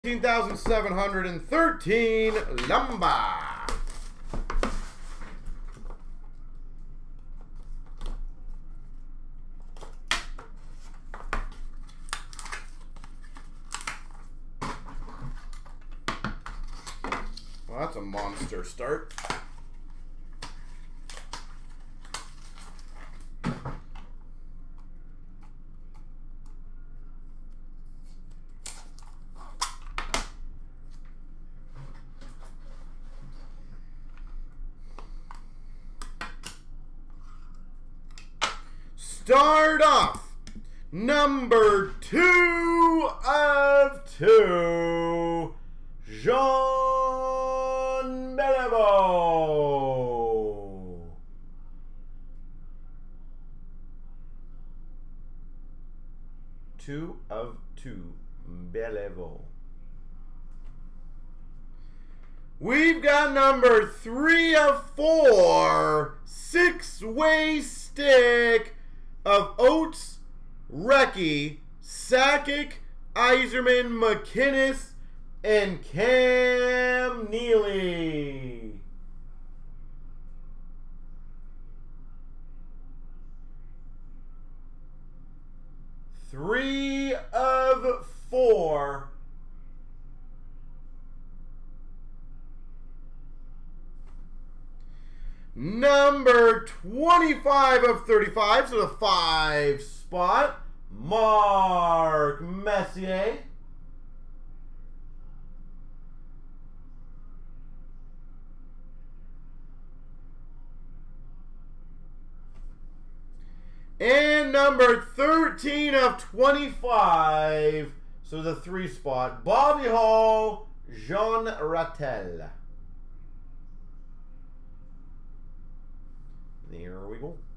18,713 Lumba. Well, that's a monster start. Start off, number 2 of 2, Jean Beliveau. Two of 2, Beliveau. We've got number 3 of 4, 6-way stick of Oates, Recchi, Sakic, Iserman, McInnes, and Cam Neely. Three of 4. Number 25 of 35, so the 5 spot, Mark Messier. And number 13 of 25, so the 3 spot, Bobby Hall, Jean Rattel. There we go.